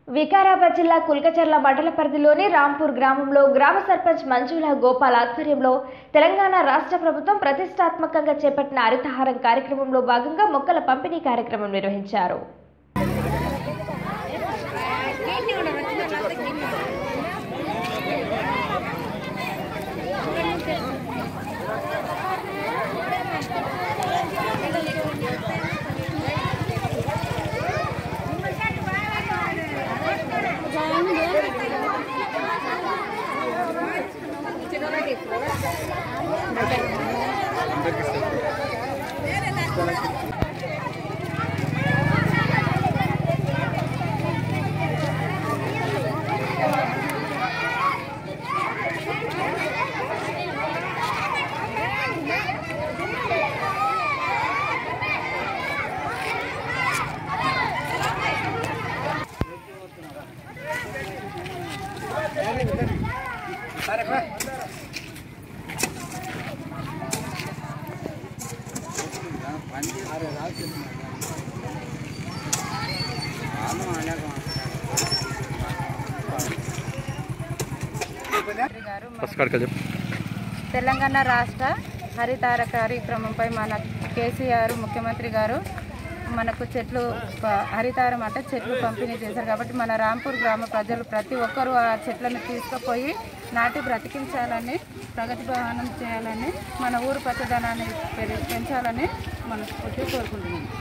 వికారాబాద్ జిల్లా కుల్కచర్ల మండల పరిధిలోని రాంపూర్ గ్రామంలో గ్రామ సర్పంచ్ మంజుల గోపాల్ ఆధ్వర్యంలో తెలంగాణ రాష్ట్ర ప్రభుత్వం ప్రతిష్టాత్మకంగా చేపట్టిన హరితహారం కార్యక్రమంలో భాగంగా మొక్కల పంపిణీ కార్యక్రమం నిర్వహించారు. తెలంగాణ రాష్ట్ర హరితార కార్యక్రమంపై మన కేసీఆర్ ముఖ్యమంత్రి గారు మనకు హరితారం అంటే చెట్లు పంపిణీ చేశారు. కాబట్టి మన రాంపూర్ గ్రామ ప్రజలు ప్రతి ఒక్కరూ ఆ చెట్లను తీసుకుపోయి నాటి బ్రతికించాలని, ప్రగతి భవనం చేయాలని, మన ఊరు పచ్చదనాన్ని పెంచాలని మనస్ఫూర్తిగా కోరుకుంటున్నాం.